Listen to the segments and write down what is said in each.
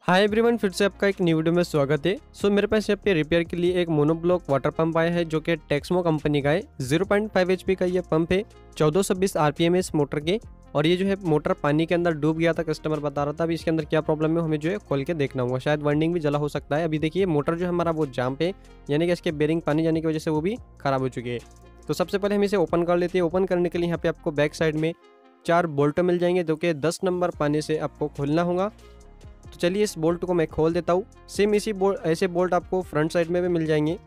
Hi everyone, फिर से आपका एक न्यू वीडियो में स्वागत है। मेरे पास यहाँ पे रिपेयर के लिए एक मोनोब्लॉक वाटर पंप आया है जो कि टेक्समो कंपनी का है। 0.5 HP का ये पंप है, 1420 RPM है इस मोटर के। और ये जो है मोटर पानी के अंदर डूब गया था, कस्टमर बता रहा था। अभी इसके अंदर क्या प्रॉब्लम है हमें जो है खोल के देखना होगा, शायद वाइंडिंग भी जला हो सकता है। अभी देखिए मोटर जो है हमारा वो जाम पे, यानी कि इसके बेरिंग पानी जाने की वजह से वो भी खराब हो चुकी है। तो सबसे पहले हम इसे ओपन कर लेते हैं। ओपन करने के लिए यहाँ पे आपको बैक साइड में 4 बोल्ट मिल जाएंगे जो कि 10 नंबर पानी से आपको खोलना होगा। तो चलिए इस बोल्ट को मैं खोल देता हूँ। सेम इसी ऐसे बोल्ट आपको फ्रंट साइड में भी मिल जाएंगे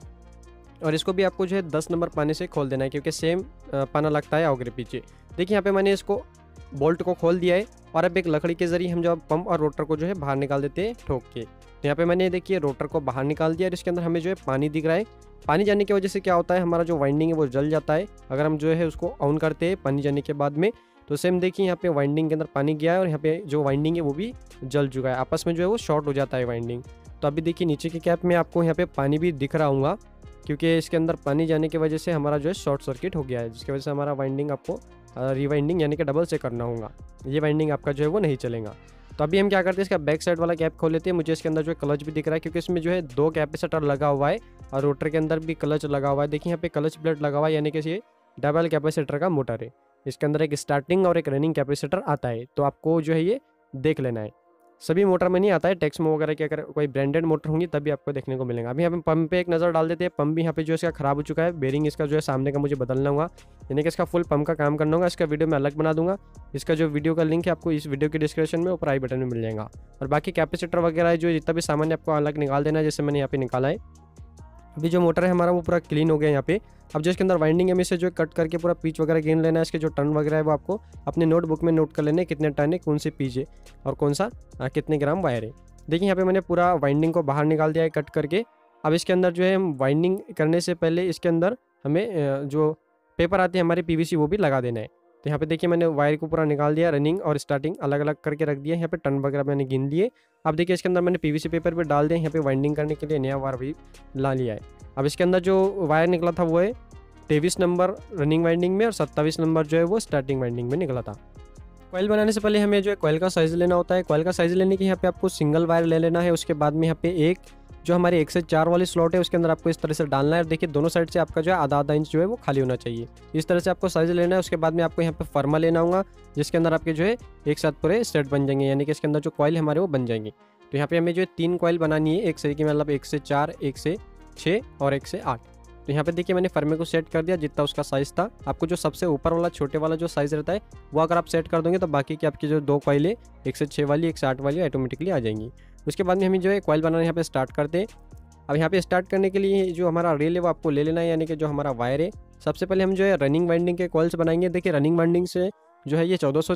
और इसको भी आपको जो है 10 नंबर पानी से खोल देना है, क्योंकि सेम पाना लगता है आगे पीछे। देखिए यहाँ पे मैंने इसको बोल्ट को खोल दिया है और अब एक लकड़ी के जरिए हम जो पंप और रोटर को जो है बाहर निकाल देते हैं ठोक के। तो यहाँ पे मैंने देखिए रोटर को बाहर निकाल दिया और इसके अंदर हमें जो है पानी दिख रहा है। पानी जाने की वजह से क्या होता है, हमारा जो वाइंडिंग है वो जल जाता है अगर हम जो है उसको ऑन करते हैं पानी जाने के बाद में। तो सेम देखिए यहाँ पे वाइंडिंग के अंदर पानी गया है और यहाँ पे जो वाइंडिंग है वो भी जल चुका है, आपस में जो है वो शॉर्ट हो जाता है वाइंडिंग। तो अभी देखिए नीचे की कैप में आपको यहाँ पे पानी भी दिख रहा होगा, क्योंकि इसके अंदर पानी जाने की वजह से हमारा जो है शॉर्ट सर्किट हो गया है, जिसकी वजह से हमारा वाइंडिंग आपको रिवाइंडिंग यानी कि डबल से करना होगा। ये वाइंडिंग आपका जो है वो नहीं चलेगा। तो अभी हम क्या करते हैं, इसका बैक साइड वाला कैप खोल लेते हैं। मुझे इसके अंदर जो है क्लच भी दिख रहा है, क्योंकि इसमें जो है 2 कैपेसिटर लगा हुआ है और रोटर के अंदर भी क्लच लगा हुआ है। देखिए यहाँ पे क्लच प्लेट लगा हुआ है, यानी कि ये डबल कैपेसिटर का मोटर है। इसके अंदर एक स्टार्टिंग और एक रनिंग कैपेसिटर आता है, तो आपको जो है ये देख लेना है। सभी मोटर में नहीं आता है, टेक्समो वगैरह की अगर कोई ब्रांडेड मोटर होंगी तभी आपको देखने को मिलेगा। अभी यहाँ पे पंप पे एक नज़र डाल देते हैं। पंप भी यहाँ पे जो है इसका खराब हो चुका है, बेरिंग इसका जो है सामने का मुझे बदलना होगा, यानी कि इसका फुल पंप का काम करना होगा। इसका वीडियो मैं अलग बना दूंगा। इसका जो वीडियो का लिंक है आपको इस वीडियो के डिस्क्रिप्शन में ऊपर आई बटन में मिल जाएगा। और बाकी कैपेसिटर वगैरह जो जितना भी सामान आपको अलग निकाल देना है, जैसे मैंने यहाँ पे निकाला है। अभी जो मोटर है हमारा वो पूरा क्लीन हो गया यहाँ पे। अब जो इसके अंदर वाइंडिंग है, हमें इसे जो कट करके पूरा पीच वगैरह गिन लेना है। इसके जो टर्न वगैरह है वो आपको अपने नोटबुक में नोट कर लेने, कितने टर्न है, कौन सी पीच है और कौन सा कितने ग्राम वायर है। देखिए यहाँ पे मैंने पूरा वाइंडिंग को बाहर निकाल दिया है कट करके। अब इसके अंदर जो है हम वाइंडिंग करने से पहले इसके अंदर हमें जो पेपर आती है हमारी PVC वो भी लगा देना है। तो यहाँ पे देखिए मैंने वायर को पूरा निकाल दिया, रनिंग और स्टार्टिंग अलग अलग करके रख दिया। यहाँ पे टर्न वगैरह मैंने गिन लिए। अब देखिए इसके अंदर मैंने PVC पेपर भी डाल दिया। यहाँ पे वाइंडिंग करने के लिए नया वायर भी ला लिया है। अब इसके अंदर जो वायर निकला था वो है 23 नंबर रनिंग वाइंडिंग में और 27 नंबर जो है वो स्टार्टिंग वाइंडिंग में निकला था। कॉइल बनाने से पहले हमें जो है कॉइल का साइज़ लेना होता है। कॉइल का साइज़ लेने के यहाँ पे आपको सिंगल वायर ले लेना है। उसके बाद में यहाँ पे एक जो हमारी 1 से 4 वाली स्लॉट है उसके अंदर आपको इस तरह से डालना है। और देखिए दोनों साइड से आपका जो है आधा इंच जो है वो खाली होना चाहिए। इस तरह से आपको साइज़ लेना है। उसके बाद में आपको यहाँ पे फर्मा लेना होगा, जिसके अंदर आपके जो है एक साथ पूरे सेट बन जाएंगे, यानी कि इसके अंदर जो कॉइल हमारे वो बन जाएंगे। तो यहाँ पे हमें जो है 3 कॉइल बनानी है, एक से की मतलब 1 से 4, 1 से 6 और 1 से 8। तो यहाँ पे देखिए मैंने फर्मे को सेट कर दिया जितना उसका साइज़ था। आपको जो सबसे ऊपर वाला छोटे वाला जो साइज़ रहता है वो अगर आप सेट कर दोगे तो बाकी की आपकी जो 2 कॉइल है 1 से 6 वाली 1 से 8 वाली ऑटोमेटिकली आ जाएंगी। उसके बाद में हमें जो है कॉइल बनाना यहाँ पे स्टार्ट करते हैं। अब यहाँ पे स्टार्ट करने के लिए जो हमारा रेल है वो आपको ले लेना है, यानी कि जो हमारा वायर है। सबसे पहले हम जो है रनिंग वाइंडिंग के कॉइल्स बनाएंगे। देखिए रनिंग वाइंडिंग से जो है ये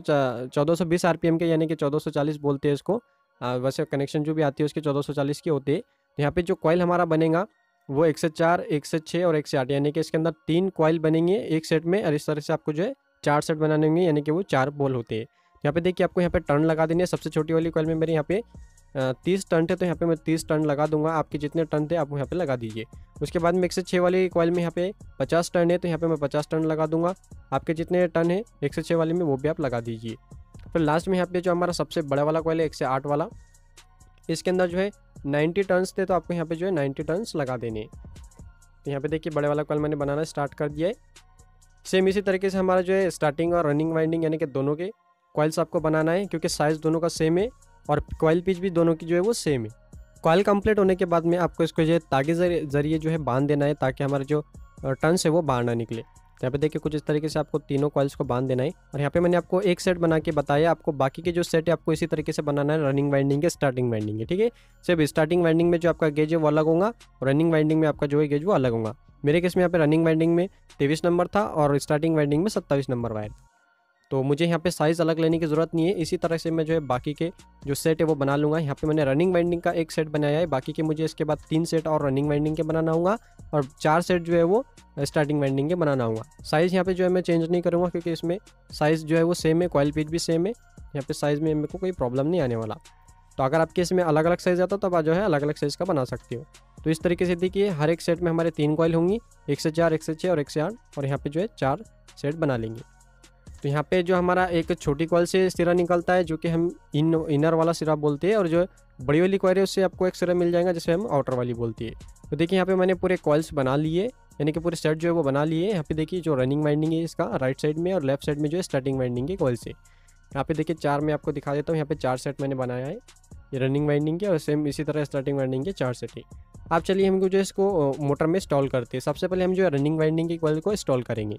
1420 RPM के, यानी कि 1440 बोलते हैं इसको। वैसे कनेक्शन जो भी आती है उसके 1440 के होते हैं। तो यहाँ पे जो कॉइल हमारा बनेगा वो 1 से 4, 1 से 6 और 1 से 8, यानी कि इसके अंदर 3 कॉइल बनेंगे एक सेट में। और इस तरह से आपको जो है 4 सेट बनाने होंगे, यानी कि वो 4 बॉल होते हैं। यहाँ पे देखिए आपको यहाँ पे टर्न लगा देनी है। सबसे छोटी वाली कॉइल में मेरे यहाँ पे 30 टर्न थे, तो यहाँ पे मैं 30 टर्न लगा दूंगा। आपके जितने टर्न थे आप यहाँ पे लगा दीजिए। उसके बाद में 1 से 6 वाली कॉइल में यहाँ पे 50 टर्न है, तो यहाँ पे मैं 50 टर्न लगा दूंगा। आपके जितने टर्न है 1 से 6 वाली में वो भी आप लगा दीजिए। फिर लास्ट में यहाँ पे जो हमारा सबसे बड़ा वाला कॉइल है 1 से 8 वाला, इसके अंदर जो है 90 टर्न्स थे, तो आपको यहाँ पे जो है 90 टर्न्स लगा देने। तो यहाँ पे देखिए बड़े वाला कॉइल मैंने बनाना स्टार्ट कर दिया है। सेम इसी तरीके से हमारा जो है स्टार्टिंग और रनिंग वाइंडिंग यानी कि दोनों के कॉइल्स आपको बनाना है, क्योंकि साइज़ दोनों का सेम है और कॉइल पिच भी दोनों की जो है वो सेम है। कॉइल कंप्लीट होने के बाद में आपको इसको जो है तागे जरिए जो है बांध देना है, ताकि हमारे जो टर्न्स है वो बाहर ना निकले। तो यहाँ पे देखिए कुछ इस तरीके से आपको तीनों कॉइल्स को बांध देना है। और यहाँ पे मैंने आपको एक सेट बना के बताया, आपको बाकी के जो सेट है आपको इसी तरीके से बनाना है। रनिंग वाइंडिंग है, स्टार्टिंग वाइंडिंग है, ठीक है। सिर्फ स्टार्टिंग वाइंडिंग में जो आपका गेज है वो अलग होगा और रनिंग वाइंडिंग में आपका जो है गेज वो अलग होगा। मेरे केस में यहाँ पे रनिंग वाइंडिंग में 23 नंबर था और स्टार्टिंग वाइंडिंग में 27 नंबर वायर। तो मुझे यहाँ पे साइज़ अलग लेने की ज़रूरत नहीं है। इसी तरह से मैं जो है बाकी के जो सेट है वो बना लूँगा। यहाँ पे मैंने रनिंग वाइंडिंग का एक सेट बनाया है, बाकी के मुझे इसके बाद 3 सेट और रनिंग वाइंडिंग के बनाना होगा और 4 सेट जो है वो स्टार्टिंग वाइंडिंग के बनाना होगा। साइज़ यहाँ पे जो है मैं चेंज नहीं करूँगा, क्योंकि इसमें साइज़ जो है वो सेम है, कॉइल पिच भी सेम है। यहाँ पे साइज़ में मेरे को कोई प्रॉब्लम नहीं आने वाला। तो अगर आपके इसमें अलग अलग साइज़ आता तो आप जो है अलग अलग साइज़ का बना सकते हो। तो इस तरीके से देखिए हर एक सेट में हमारे 3 कॉइल होंगी, 1 से 4, 1 से 6 और 1 से 8, और यहाँ पे जो है 4 सेट बना लेंगे। तो यहाँ पे जो हमारा एक छोटी कॉइल से सिरा निकलता है, जो कि हम इनर वाला सिरा बोलते हैं, और जो बड़ी वाली कॉइल है उससे आपको एक सिरा मिल जाएगा जिसे हम आउटर वाली बोलती है। तो देखिए यहाँ पे मैंने पूरे कॉइल्स बना लिए, यानी कि पूरे सेट जो है वो बना लिए। यहाँ पे देखिए जो रनिंग वाइंडिंग है इसका राइट साइड में और लेफ्ट साइड में जो है स्टार्टिंग वाइंडिंग की कॉइल से। यहाँ पे देखिए 4 मैं आपको दिखा देता हूँ। यहाँ पे 4 सेट मैंने बनाया है, ये रनिंग वाइंडिंग के और सेम इसी तरह स्टार्टिंग वाइंडिंग के 4 सेट है। आप चलिए हमको जो है इसको मोटर में इंस्टॉल करते हैं। सबसे पहले हम जो है रनिंग वाइंडिंग की कॉइल को इंस्टॉल करेंगे।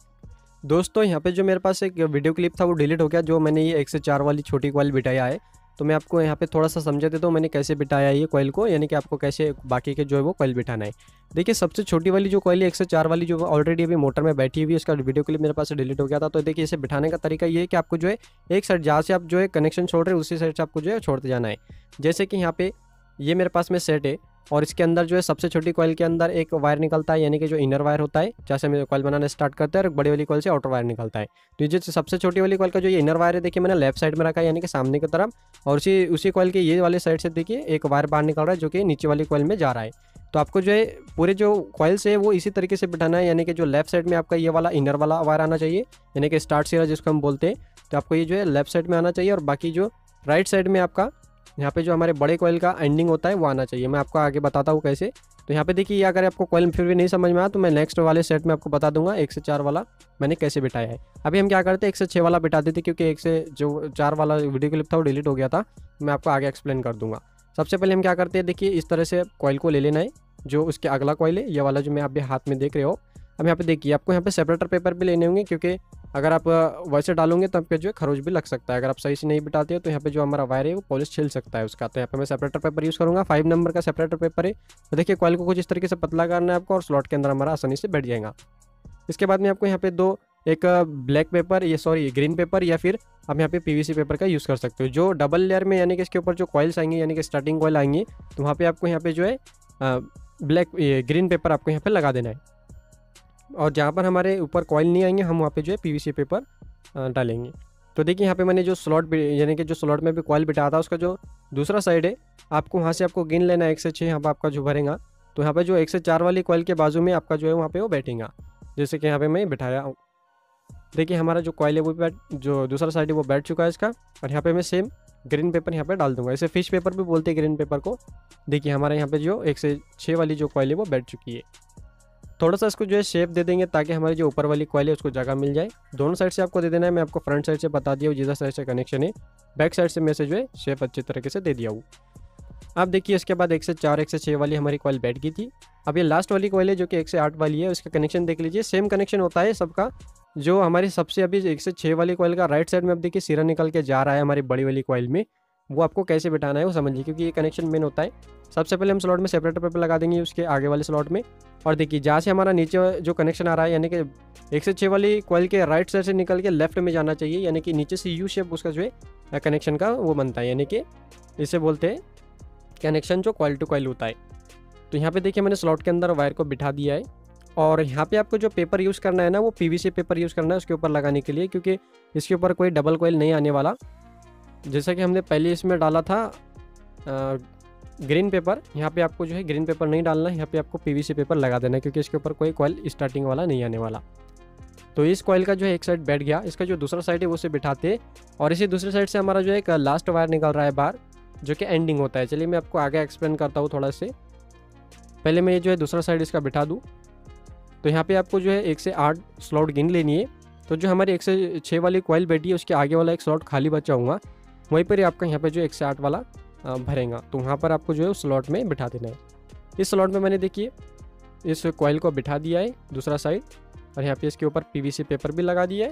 दोस्तों यहाँ पे जो मेरे पास एक वीडियो क्लिप था वो डिलीट हो गया, जो मैंने ये 1 से 4 वाली छोटी कॉइल बिठाया है। तो मैं आपको यहाँ पे थोड़ा सा समझा देता हूँ मैंने कैसे बिठाया है ये कॉइल को, यानी कि आपको कैसे बाकी के जो है वो कॉइल बिठाना है। देखिए सबसे छोटी वाली जो कॉइल है 1 से 4 वाली जो ऑलरेडी अभी मोटर में बैठी हुई है, उसका वीडियो क्लिप मेरे पास डिलीट हो गया था। तो देखिए इसे बिठाने का तरीका ये है कि आपको जो है एक साइड जहाँ से आप जो है कनेक्शन छोड़ रहे हैं उसी साइड से आपको जो है छोड़ते जाना है। जैसे कि यहाँ पे ये मेरे पास में सेट है और इसके अंदर जो है सबसे छोटी कॉइल के अंदर एक वायर निकलता है, यानी कि जो इनर वायर होता है जैसे हम कॉइल बनाना स्टार्ट करते हैं, और बड़ी वाली कॉइल से आउटर वायर निकलता है। तो ये जो सबसे छोटी वाली कॉइल का जो ये इनर वायर है देखिए मैंने लेफ्ट साइड में रखा है, यानी कि सामने की तरफ, और उसी कॉइल के ये वाले साइड से देखिए एक वायर बाहर निकल रहा है जो कि नीचे वाली कॉइल में जा रहा है। तो आपको जो है पूरे जो कॉइल्स है वो इसी तरीके से बिठाना है, यानी कि जो लेफ्ट साइड में आपका ये वाला इनर वाला वायर आना चाहिए, यानी कि स्टार्ट सिरा जिसको हम बोलते हैं। तो आपको ये जो है लेफ्ट साइड में आना चाहिए और बाकी जो राइट साइड में आपका यहाँ पे जो हमारे बड़े कॉइल का एंडिंग होता है वो आना चाहिए। मैं आपको आगे बताता हूँ कैसे। तो यहाँ पे देखिए अगर आपको कॉइल फिर भी नहीं समझ में आया तो मैं नेक्स्ट वाले सेट में आपको बता दूंगा 1 से 4 वाला मैंने कैसे बिठाया है। अभी हम क्या करते हैं 1 से 6 वाला बिठा देते क्योंकि 1 से जो 4 वाला वीडियो क्लिप था वो डिलीट हो गया था। मैं आपको आगे एक्सप्लेन कर दूंगा। सबसे पहले हम क्या करते हैं, देखिए इस तरह से कॉइल को ले लेना है, जो उसके अगला कॉइल है ये वाला जो मैं अभी हाथ में देख रहे हो। अब यहाँ पे देखिए आपको यहाँ पे सेपरेटर पेपर भी लेने होंगे, क्योंकि अगर आप वैसे डालोगे तो आपके जो है खरोच भी लग सकता है। अगर आप सही से नहीं बिठाते हो तो यहाँ पे जो हमारा वायर है वो पॉलिश छिल सकता है उसका। तो यहाँ पे मैं सेपरेटर पेपर यूज़ करूँगा, 5 नंबर का सेपरेटर पेपर है। तो देखिए कॉइल को कुछ इस तरीके से पतला करना है आपको और स्लॉट के अंदर हमारा आसानी से बैठ जाएगा। इसके बाद में आपको यहाँ पे एक ब्लैक पेपर ग्रीन पेपर या फिर आप यहाँ पे PVC पेपर का यूज़ कर सकते हो, जो डबल लेयर में, यानी कि इसके ऊपर जो कॉइल्स आएंगे यानी कि स्टार्टिंग कॉइल आएंगे तो वहाँ पे आपको यहाँ पे जो है ग्रीन पेपर आपको यहाँ पे लगा देना है, और जहाँ पर हमारे ऊपर कॉइल नहीं आएंगे हम वहाँ पे जो है PVC पेपर डालेंगे। तो देखिए यहाँ पे मैंने जो स्लॉट यानी कि जो स्लॉट में भी कॉइल बिठाया था उसका जो दूसरा साइड है आपको वहाँ से आपको गिन लेना है 1 से 6 यहाँ पर आपका जो भरेगा। तो यहाँ पे जो 1 से 4 वाली कॉइल के बाजू में आपका जो है वहाँ पे वो बैठेगा, जैसे कि यहाँ पे मैं बिठाया हूँ। देखिए हमारा जो कॉइल है वो जो दूसरा साइड है वो बैठ चुका है इसका, और यहाँ पे मैं सेम ग्रीन पेपर यहाँ पे डाल दूंगा। इसे फिश पेपर भी बोलते हैं ग्रीन पेपर को। देखिए हमारे यहाँ पे जो 1 से 6 वाली जो कॉइल है वो बैठ चुकी है। थोड़ा सा इसको जो है शेप दे देंगे ताकि हमारी जो ऊपर वाली कॉइल है उसको जगह मिल जाए। दोनों साइड से आपको दे देना है, मैं आपको फ्रंट साइड से बता दिया हूँ जिधर साइड से कनेक्शन है, बैक साइड से मैं से जो है शेप अच्छी तरीके से दे दिया हूँ। अब देखिए इसके बाद 1 से 4 1 से 6 वाली हमारी कॉइल बैठ गई थी। अब ये लास्ट वाली कॉइल है जो कि 1 से 8 वाली है, उसका कनेक्शन देख लीजिए सेम कनेक्शन होता है सबका। जो हमारी सबसे अभी 1 से 6 वाली कॉइल का राइट साइड में अब देखिए सिरा निकल के जा रहा है हमारी बड़ी वाली कॉइल में, वो आपको कैसे बिठाना है वो समझिए, क्योंकि ये कनेक्शन मेन होता है। सबसे पहले हम स्लॉट में सेपरेटर पेपर लगा देंगे उसके आगे वाले स्लॉट में, और देखिए जहाँ से हमारा नीचे जो कनेक्शन आ रहा है यानी कि 1 से 6 वाली कॉइल के राइट साइड से निकल के लेफ्ट में जाना चाहिए, यानी कि नीचे से यू शेप उसका जो है कनेक्शन का वो बनता है, यानी कि इसे बोलते हैं कनेक्शन जो कॉइल टू कॉइल होता है। तो यहाँ पे देखिए मैंने स्लॉट के अंदर वायर को बिठा दिया है, और यहाँ पे आपको जो पेपर यूज़ करना है ना वो PVC पेपर यूज़ करना है उसके ऊपर लगाने के लिए, क्योंकि इसके ऊपर कोई डबल कॉइल नहीं आने वाला। जैसा कि हमने पहले इसमें डाला था ग्रीन पेपर, यहाँ पे आपको जो है ग्रीन पेपर नहीं डालना है, यहाँ पे आपको PVC पेपर लगा देना है, क्योंकि इसके ऊपर कोई कॉइल स्टार्टिंग वाला नहीं आने वाला। तो इस कॉइल का जो है एक साइड बैठ गया, इसका जो दूसरा साइड है वो से बिठाते, और इसी दूसरे साइड से हमारा जो है एक लास्ट वायर निकल रहा है बाहर जो कि एंडिंग होता है। चलिए मैं आपको आगे एक्सप्लेन करता हूँ थोड़ा से। पहले मैं ये जो है दूसरा साइड इसका बिठा दूँ। तो यहाँ पे आपको जो है 1 से 8 स्लॉट गिन लेनी है। तो जो हमारी 1 से 6 वाली कॉइल बैठी है उसके आगे वाला एक स्लॉट खाली बचा हुआ, वहीं पर ही आपका यहाँ पे जो 1 से 8 वाला भरेगा। तो वहाँ पर आपको जो है उस स्लॉट में बिठा देना है। इस स्लॉट में मैंने देखिए इस कॉइल को बिठा दिया है दूसरा साइड, और यहाँ पे इसके ऊपर PVC पेपर भी लगा दिया है।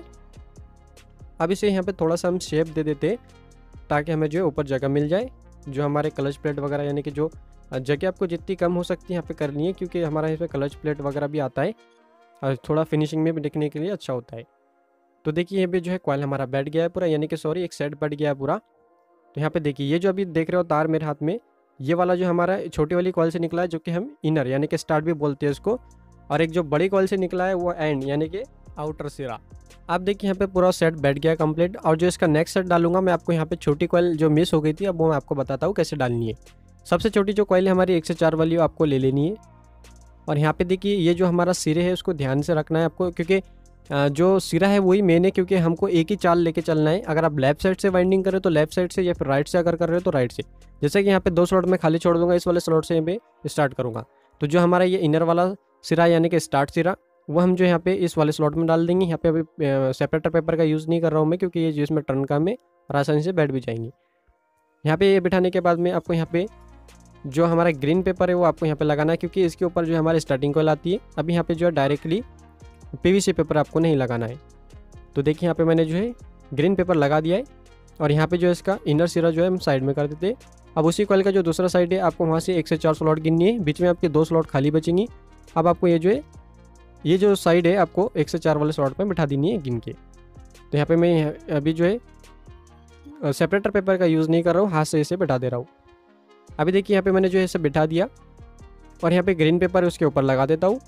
अब इसे यहाँ पे थोड़ा सा हम शेप दे देते हैं ताकि हमें जो है ऊपर जगह मिल जाए। जो हमारे क्लच प्लेट वगैरह यानी कि जो जगह आपको जितनी कम हो सकती है यहाँ पे करनी है, क्योंकि हमारा यहाँ पे क्लच प्लेट वगैरह भी आता है और थोड़ा फिनिशिंग में भी दिखने के लिए अच्छा होता है। तो देखिए ये भी जो है कॉइल हमारा बैठ गया है पूरा, यानी कि एक सेट बैठ गया है पूरा। तो यहाँ पे देखिए ये जो अभी देख रहे हो तार मेरे हाथ में, ये वाला जो हमारा छोटी वाली कॉइल से निकला है जो कि हम इनर यानी कि स्टार्ट भी बोलते हैं उसको, और एक जो बड़ी कॉइल से निकला है वो एंड यानी कि आउटर सिरा। आप देखिए यहाँ पे पूरा सेट बैठ गया कंप्लीट। और जो इसका नेक्स्ट सेट डालूंगा मैं आपको यहाँ पे छोटी कॉइल जो मिस हो गई थी अब वो मैं आपको बताता हूँ कैसे डालनी है। सबसे छोटी जो कॉइल है हमारी 1 से 4 वाली आपको ले लेनी है, और यहाँ पे देखिए ये जो हमारा सिरे है उसको ध्यान से रखना है आपको, क्योंकि जो सिरा है वही मेन है, क्योंकि हमको एक ही चाल लेके चलना है। अगर आप लेफ्ट साइड से वाइंडिंग करें तो लेफ्ट साइड से, या फिर राइट से अगर कर रहे हो तो राइट से। जैसे कि यहाँ पे 2 स्लॉट में खाली छोड़ दूंगा, इस वाले स्लॉट से यहाँ पे स्टार्ट करूँगा। तो जो हमारा ये इनर वाला सिरा यानी कि स्टार्ट सिरा, वो हम जो यहाँ पे इस वाले स्लॉट में डाल देंगे। यहाँ पे अभी सेपरेटर पेपर का यूज़ नहीं कर रहा हूँ मैं, क्योंकि ये जिसमें टर्न का में आसानी से बैठ भी जाएंगे। यहाँ पे ये बिठाने के बाद में आपको यहाँ पे जो हमारा ग्रीन पेपर है वो आपको यहाँ पे लगाना है, क्योंकि इसके ऊपर जो हमारी स्टार्टिंग कॉइल आती है। अभी यहाँ पे जो है डायरेक्टली पीवीसी पेपर आपको नहीं लगाना है। तो देखिए यहाँ पे मैंने जो है ग्रीन पेपर लगा दिया है, और यहाँ पे जो है इसका इनर सिरा जो है हम साइड में कर देते हैं। अब उसी कॉइल का जो दूसरा साइड है आपको वहाँ से 1 से 4 स्लॉट गिननी है, बीच में आपके 2 स्लॉट खाली बचेंगी। अब आपको ये जो है ये जो साइड है आपको 1 से 4 वाले स्लॉट में बिठा देनी है गिन के। तो यहाँ पे मैं अभी जो है सेपरेटर पेपर का यूज़ नहीं कर रहा हूँ, हाथ से इसे बिठा दे रहा हूँ। अभी देखिए यहाँ पे मैंने जो है इसे बिठा दिया, और यहाँ पे ग्रीन पेपर है उसके ऊपर लगा देता हूँ।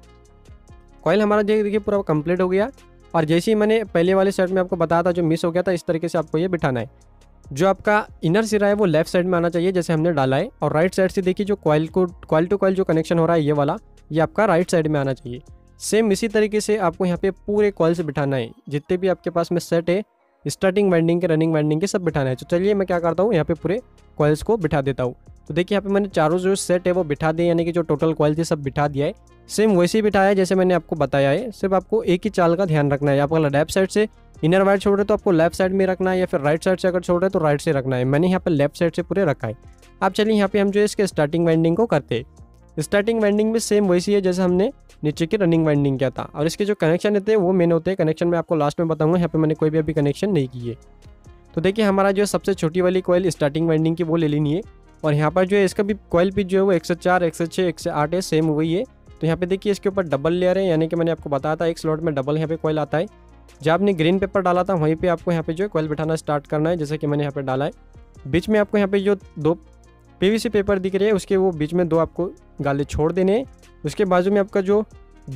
कॉइल हमारा देखिए पूरा कंप्लीट हो गया। और जैसे ही मैंने पहले वाले सेट में आपको बताया था जो मिस हो गया था, इस तरीके से आपको ये बिठाना है। जो आपका इनर सिरा है वो लेफ्ट साइड में आना चाहिए जैसे हमने डाला है, और राइट साइड से देखिए जो कॉइल टू कॉइल जो कनेक्शन हो रहा है ये वाला, ये आपका राइट साइड में आना चाहिए। सेम इसी तरीके से आपको यहाँ पे पूरे कॉइल से बिठाना है, जितने भी आपके पास में सेट है स्टार्टिंग वाइंडिंग के रनिंग वाइंडिंग के सब बिठाना है। तो चलिए मैं क्या करता हूँ, यहाँ पे पूरे कॉइल्स को बिठा देता हूँ। तो देखिए यहाँ पे मैंने चारों जो सेट है वो बिठा दिए, यानी कि जो टोटल कॉइल थी सब बिठा दिया है। सेम वैसे ही बिठाया है जैसे मैंने आपको बताया है, सिर्फ आपको एक ही चाल का ध्यान रखना है। आप अगर लेफ्ट साइड से इनर वायर छोड़ रहे तो आपको लेफ्ट साइड में रखना है, या फिर राइट साइड से अगर छोड़ रहे तो राइट से रखना है। मैंने यहाँ पे लेफ्ट साइड से पूरे रखा है। अब चलिए यहाँ पे हम जो है इसके स्टार्टिंग वाइंडिंग को करते हैं। स्टार्टिंग वाइंडिंग में सेम वैसी है जैसे हमने नीचे की रनिंग वाइंडिंग किया था, और इसके जो कनेक्शन होते हैं वो मेन होते हैं। कनेक्शन मैं आपको लास्ट में बताऊंगा, यहाँ पे मैंने कोई भी अभी कनेक्शन नहीं की है। तो देखिए हमारा जो सबसे छोटी वाली कॉइल स्टार्टिंग वाइंडिंग की वो ले लेनी है, और यहाँ पर जो है इसका भी कॉइल पिच जो है वो 104, 106, 108 है, सेम वही है। तो यहाँ पे देखिए इसके ऊपर डबल लेयर है, यानी कि मैंने आपको बताया था एक स्लॉट में डबल यहाँ पे कॉइल आता है। जब आपने ग्रीन पेपर डाला था वहीं पे आपको यहाँ पे जो है कॉइल बिठाना स्टार्ट करना है, जैसे कि मैंने यहाँ पे डाला है। बीच में आपको यहाँ पे जो 2 पीवीसी पेपर दिख रहे हैं उसके वो बीच में 2 आपको गाले छोड़ देने हैं। उसके बाजू में आपका जो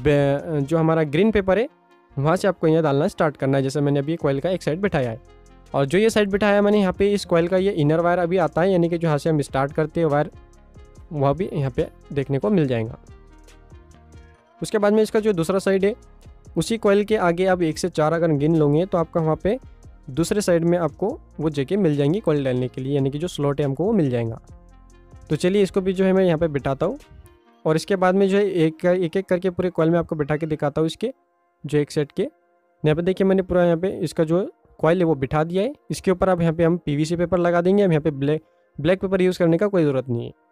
हमारा ग्रीन पेपर है वहाँ से आपको यहाँ डालना स्टार्ट करना है, जैसे मैंने अभी कॉइल का एक साइड बिठाया है। और जो ये साइड बिठाया है मैंने यहाँ पे इस कॉइल का ये इनर वायर अभी आता है, यानी कि जो यहाँ से हम स्टार्ट करते हैं वायर, वह भी यहाँ पे देखने को मिल जाएगा। उसके बाद में इसका जो दूसरा साइड है उसी कॉइल के आगे आप 1 से 4 अगर गिन लोगे तो आपका वहाँ पे दूसरे साइड में आपको वो जगह मिल जाएंगी कॉइल डालने के लिए, यानी कि जो स्लॉट है हमको वो मिल जाएगा। तो चलिए इसको भी जो है मैं यहाँ पे बिठाता हूँ, और इसके बाद में जो है एक एक करके पूरे कॉइल में आपको बिठा के दिखाता हूँ इसके जो एक सेट के। यहाँ पे देखिए मैंने पूरा यहाँ पे इसका जो कॉइल है वो बिठा दिया है। इसके ऊपर अब यहाँ पे हम पीवीसी पेपर लगा देंगे। अब यहाँ पे ब्लैक पेपर यूज़ करने का कोई ज़रूरत नहीं है।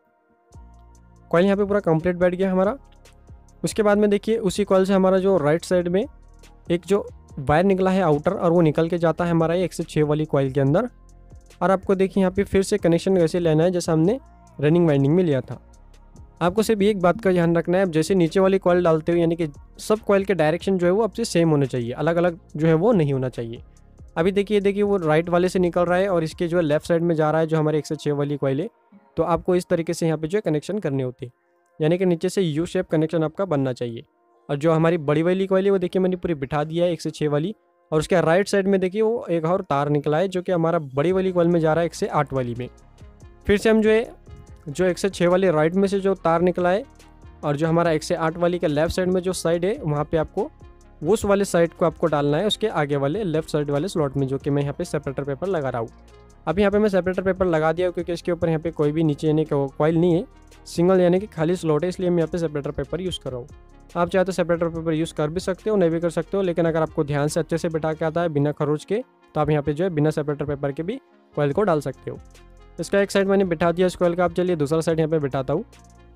कॉइल यहाँ पे पूरा कंप्लीट बैठ गया हमारा। उसके बाद में देखिए उसी कॉइल से हमारा जो राइट साइड में एक जो वायर निकला है आउटर, और वो निकल के जाता है हमारा 1 से 6 वाली कॉइल के अंदर। और आपको देखिए यहाँ पे फिर से कनेक्शन वैसे लेना है जैसा हमने रनिंग वाइंडिंग में लिया था। आपको सिर्फ एक बात का ध्यान रखना है, अब जैसे नीचे वाली कॉइल डालते हो यानी कि सब कॉइल के डायरेक्शन जो है वो आपसे सेम होने चाहिए, अलग अलग जो है वो नहीं होना चाहिए। अभी देखिए वो राइट वाले से निकल रहा है और इसके जो है लेफ्ट साइड में जा रहा है जो हमारे 1 से 6 वाली कॉइल है। तो आपको इस तरीके से यहाँ पे जो है कनेक्शन करने होते हैं, यानी कि नीचे से यू शेप कनेक्शन आपका बनना चाहिए। और जो हमारी बड़ी वाली कॉइल है वो देखिए मैंने पूरी बिठा दिया है 1 से 6 वाली, और उसके राइट साइड में देखिए वो एक और तार निकला है जो कि हमारा बड़ी वाली कॉइल में जा रहा है 1 से 8 वाली में। फिर से हम जो है जो 1 से 6 वाली राइट में से जो तार निकला है, और जो हमारा 1 से 8 वाली के लेफ्ट साइड में जो साइड है वहाँ पे आपको उस वाले साइड को आपको डालना है उसके आगे वाले लेफ्ट साइड वाले स्लॉट में, जो कि मैं यहाँ पे सेपरेटर पेपर लगा रहा हूँ। अब यहाँ पे मैं सेपरेटर पेपर लगा दिया क्योंकि इसके ऊपर यहाँ पे कोई भी नीचे यानी कि कॉइल नहीं है, सिंगल यानी कि खाली स्लॉट है, इसलिए मैं यहाँ पे सेपरेटर पेपर यूज़ कर रहा हूँ। आप चाहे तो सेपरेटर पेपर यूज़ कर भी सकते हो, नहीं भी कर सकते हो, लेकिन अगर आपको ध्यान से अच्छे से बिठा के आता है बिना खरोच के, तो आप यहाँ पे जो है बिना सेपरेटर पेपर के भी कॉइल को डाल सकते हो। इसका एक साइड मैंने बिठा दिया इस कॉइल का। आप चलिए दूसरा साइड यहाँ पे बिठाता हूँ।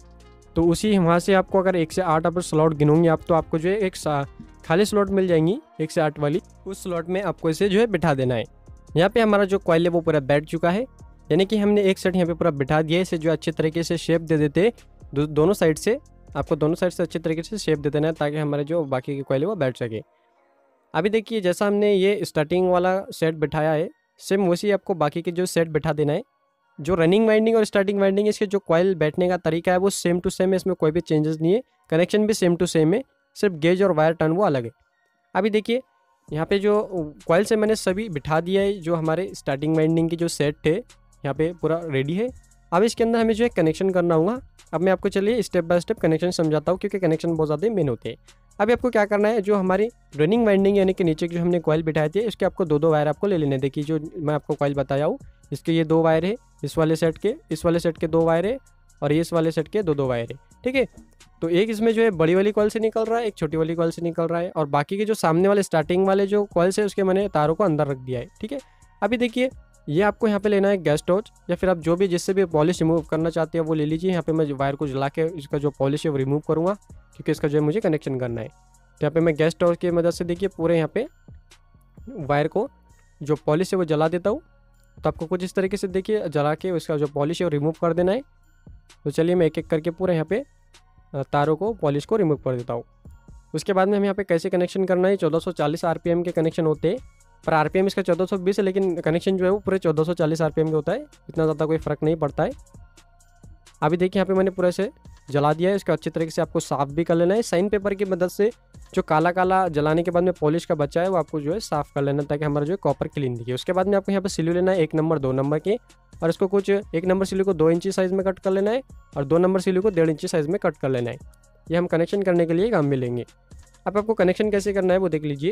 तो उसी वहाँ से आपको अगर 1 से 8 आप स्लॉट गिनोगे आप, तो आपको जो है एक खाली स्लॉट मिल जाएंगी 1 से 8 वाली, उस स्लॉट में आपको इसे जो है बिठा देना है। यहाँ पे हमारा जो कॉइल है वो पूरा बैठ चुका है, यानी कि हमने एक साइड यहाँ पे पूरा बिठा दिया है। इसे जो अच्छे तरीके से शेप दे देते दोनों साइड से, आपको दोनों साइड से अच्छे तरीके से शेप दे देना है ताकि हमारे जो बाकी की कॉइल है वो बैठ सके। अभी देखिए जैसा हमने ये स्टार्टिंग वाला सेट बिठाया है सेम वैसे ही आपको बाकी के जो सेट बिठा देना है। जो रनिंग वाइंडिंग और स्टार्टिंग वाइंडिंग इसके जो कॉइल बैठने का तरीका है वो सेम टू सेम है, इसमें कोई भी चेंजेस नहीं है। कनेक्शन भी सेम टू सेम है, सिर्फ गेज और वायर टर्न वो अलग है। अभी देखिए यहाँ पे जो कॉइल से मैंने सभी बिठा दिया है, जो हमारे स्टार्टिंग वाइंडिंग की जो सेट थे यहाँ पे पूरा रेडी है। अब इसके अंदर हमें जो है कनेक्शन करना होगा। अब मैं आपको चलिए स्टेप बाय स्टेप कनेक्शन समझाता हूँ, क्योंकि कनेक्शन बहुत ज़्यादा मेन होते हैं। अभी आपको क्या करना है, जो हमारी रनिंग वाइंडिंग यानी कि नीचे जो हमने कॉइल बिठाए थे इसके आपको दो वायर आपको ले लेने। देखिए जो मैं आपको कॉइल बताया हूँ इसके ये 2 वायर है, इस वाले सेट के 2 वायर है और इस वाले सेट के दो वायर है। ठीक है, तो एक इसमें जो है बड़ी वाली कॉइल से निकल रहा है, एक छोटी वाली कॉइल से निकल रहा है, और बाकी के जो सामने वाले स्टार्टिंग वाले जो कॉइल्स है उसके मैंने तारों को अंदर रख दिया है। ठीक है, अभी देखिए ये आपको यहाँ पे लेना है गैस टॉर्च, या फिर आप जो भी जिससे भी पॉलिश रिमूव करना चाहते हैं वो ले लीजिए। यहाँ पे मैं वायर को जला के इसका जो पॉलिश है वो रिमूव करूँगा, क्योंकि इसका जो है मुझे कनेक्शन करना है। तो यहाँ पे मैं गैस टॉर्च की मदद से देखिए पूरे यहाँ पे वायर को जो पॉलिश है वो जला देता हूँ। तो आपको कुछ इस तरीके से देखिए जला के उसका जो पॉलिश है वो रिमूव कर देना है। तो चलिए मैं एक एक करके पूरे यहाँ पे तारों को पॉलिश को रिमूव कर देता हूँ। उसके बाद में हम यहाँ पे कैसे कनेक्शन करना है, 1440 आरपीएम के कनेक्शन होते हैं, पर आरपीएम इसका 1420 है, लेकिन कनेक्शन जो है वो पूरे 1440 आरपीएम के होता है, इतना ज़्यादा कोई फ़र्क नहीं पड़ता है। अभी देखिए यहाँ पे मैंने पूरे से जला दिया है, इसका अच्छी तरीके से आपको साफ़ भी कर लेना है। साइन पेपर की मदद से जो काला काला जलाने के बाद में पॉलिश का बचा है वो आपको जो है साफ़ कर लेना, ताकि हमारा जो है कॉपर क्लीन दिखे। उसके बाद में आपको यहाँ पे सिल्यू लेना है 1 नंबर 2 नंबर के, और इसको कुछ 1 नंबर सिल्यू को 2 इंची साइज़ में कट कर लेना है और 2 नंबर सिल्यू को 1.5 इंची साइज़ में कट कर लेना है। ये हम कनेक्शन करने के लिए काम में लेंगे। अब आपको कनेक्शन कैसे करना है वो देख लीजिए।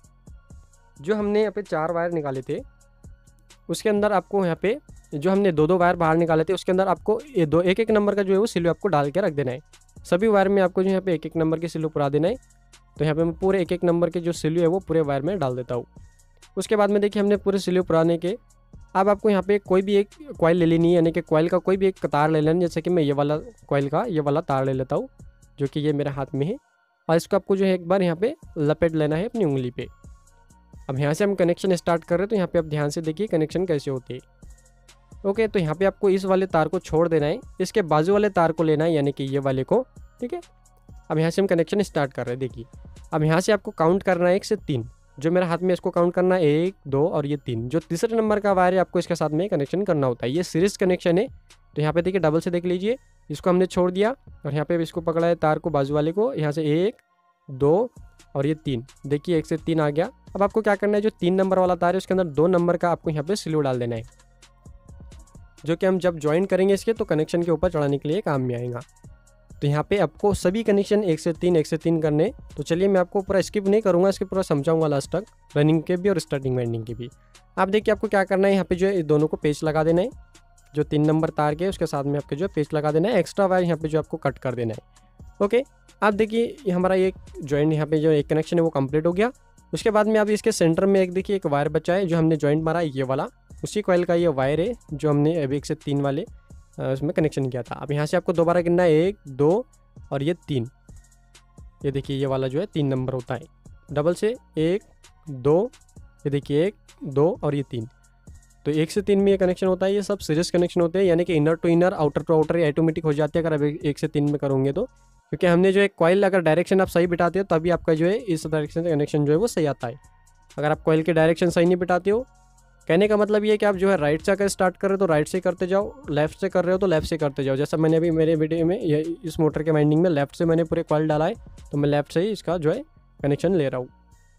जो हमने यहाँ पे 4 वायर निकाले थे उसके अंदर आपको यहाँ पे जो हमने 2-2 वायर बाहर निकाले थे उसके अंदर आपको ये 1-1 नंबर का जो है वो सिल्यू आपको डाल के रख देना है। सभी वायर में आपको जो यहाँ पे 1-1 नंबर के सिल्यू पुरा देना है। तो यहाँ पे मैं पूरे 1-1 नंबर के जो सिल्यू है वो पूरे वायर में डाल देता हूँ। उसके बाद में देखिए हमने पूरे सिल्यू पुराने के, अब आपको यहाँ पे कोई भी एक कॉइल ले लेनी है, यानी कि कॉइल का कोई भी एक तार ले लेना। जैसे कि मैं ये वाला कॉइल का ये वाला तार ले लेता हूँ जो कि ये मेरे हाथ में है, और इसको आपको जो है एक बार यहाँ पे लपेट लेना है अपनी उंगली पे। अब यहाँ से हम कनेक्शन स्टार्ट कर रहे हैं, तो यहाँ पे आप ध्यान से देखिए कनेक्शन कैसे होते हैं। ओके, तो यहाँ पे आपको इस वाले तार को छोड़ देना है, इसके बाजू वाले तार को लेना है, यानी कि ये वाले को। ठीक है, अब यहाँ से हम कनेक्शन स्टार्ट कर रहे हैं। देखिए अब यहाँ से आपको काउंट करना है 1 से 3, जो मेरे हाथ में इसको काउंट करना है 1 2 और ये 3। जो तीसरे नंबर का वायर है आपको इसके साथ में कनेक्शन करना होता है, ये सीरीज कनेक्शन है। तो यहाँ पे देखिए डबल से देख लीजिए, इसको हमने छोड़ दिया और यहाँ पे इसको पकड़ा है तार को बाजू वाले को, यहाँ से 1 2 और ये 3। देखिए 1 से 3 आ गया। अब आपको क्या करना है, जो 3 नंबर वाला तार है उसके अंदर 2 नंबर का आपको यहाँ पे सिल्यू डाल देना है, जो कि हम जब ज्वाइन करेंगे इसके तो कनेक्शन के ऊपर चढ़ाने के लिए काम में आएगा। तो यहाँ पे आपको सभी कनेक्शन 1 से 3 करने। तो चलिए मैं आपको पूरा स्किप नहीं करूँगा, इसके पूरा समझाऊंगा लास्ट तक, रनिंग के भी और स्टार्टिंग वाइंडिंग के भी। आप देखिए आपको क्या करना है, यहाँ पे जो है दोनों को पेच लगा देना है, जो 3 नंबर तार के उसके साथ में आपके जो है पेच लगा देना है। एक्स्ट्रा वायर यहाँ पे जो आपको कट कर देना है। ओके, आप देखिए हमारा ये जॉइंट यहाँ पे जो एक कनेक्शन है वो कंप्लीट हो गया। उसके बाद में आप इसके सेंटर में एक देखिए एक वायर बचा है, जो हमने जॉइंट मारा है ये वाला, उसी कॉइल का ये वायर है जो हमने अभी 1 से 3 वाले उसमें कनेक्शन किया था। अब यहाँ से आपको दोबारा गिनना है 1 2 और ये 3। ये देखिए ये वाला जो है 3 नंबर होता है, डबल से 1 2, ये देखिए 1 2 और ये 3। तो 1 से 3 में ये कनेक्शन होता है। ये सब सीरीज कनेक्शन होते हैं, यानी कि inner to inner outer to outer automatic हो जाते हैं अगर आप 1 से 3 में करोगे तो, क्योंकि हमने जो है कॉइल अगर डायरेक्शन आप सही बिठाते हो तभी आपका जो है इस डायरेक्शन से कनेक्शन जो है वो सही आता है। अगर आप कॉइल के डायरेक्शन सही नहीं बिठाते हो, कहने का मतलब ये है कि आप जो है राइट से अगर स्टार्ट कर रहे हो तो राइट से करते जाओ, लेफ्ट से कर रहे हो तो लेफ्ट से करते जाओ। जैसा मैंने अभी मेरे वीडियो में इस मोटर के वाइंडिंग में लेफ्ट से मैंने पूरे कॉइल डाला है, तो मैं लेफ्ट से ही इसका जो है कनेक्शन ले रहा हूँ।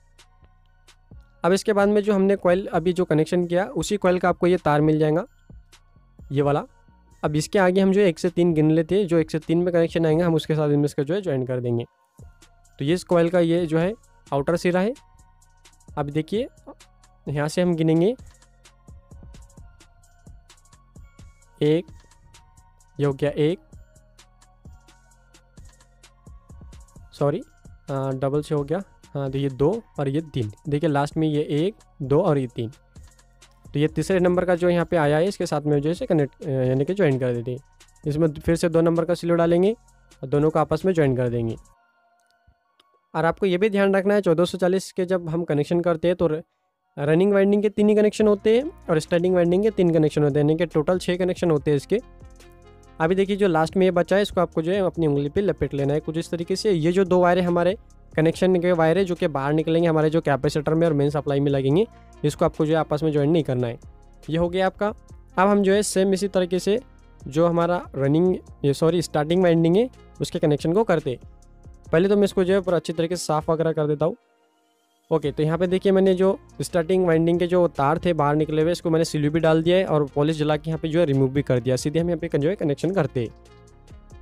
अब इसके बाद में जो हमने कॉइल अभी जो कनेक्शन किया उसी कॉइल का आपको ये तार मिल जाएगा, ये वाला। अब इसके आगे हम जो 1 से 3 गिन लेते हैं, जो 1 से 3 में कनेक्शन आएंगे हम उसके साथ इसका जो है ज्वाइन कर देंगे। तो ये इस कॉइल का ये जो है आउटर सिरा है। अब देखिए यहाँ से हम गिनेंगे 1, ये हो गया 1, सॉरी डबल से हो गया, हाँ तो ये 2 और ये 3। देखिए लास्ट में ये 1 2 और ये 3। तो ये तीसरे नंबर का जो यहाँ पे आया है इसके साथ में जो है कनेक्ट यानी कि ज्वाइन कर देते हैं। इसमें फिर से 2 नंबर का सिल्यू डालेंगे और दोनों को आपस में ज्वाइन कर देंगे। और आपको ये भी ध्यान रखना है 1440 के जब हम कनेक्शन करते हैं तो रनिंग वाइंडिंग के 3 ही कनेक्शन होते हैं और स्टार्टिंग वाइंडिंग के 3 कनेक्शन होते हैं, यानी कि टोटल 6 कनेक्शन होते हैं इसके। अभी देखिए जो लास्ट में ये बचा है इसको आपको जो है अपनी उंगली पे लपेट लेना है कुछ इस तरीके से। ये जो 2 वायर है हमारे कनेक्शन के वायर है जो कि बाहर निकलेंगे हमारे जो कैपेसिटर में और मेन सप्लाई में लगेंगे, इसको आपको जो है आपस में ज्वाइन नहीं करना है। ये हो गया आपका। अब हम जो है सेम इसी तरीके से जो हमारा स्टार्टिंग वाइंडिंग है उसके कनेक्शन को करते। पहले तो मैं इसको जो है पूरा अच्छी तरीके से साफ़ वगैरह कर देता हूँ। ओके, तो यहाँ पे देखिए मैंने जो स्टार्टिंग वाइंडिंग के जो तार थे बाहर निकले हुए इसको मैंने सिल्यू भी डाल दिया है और पॉलिश जला के यहाँ पे जो है रिमूव भी कर दिया। सीधे हम यहाँ पे जो है कनेक्शन करते हैं।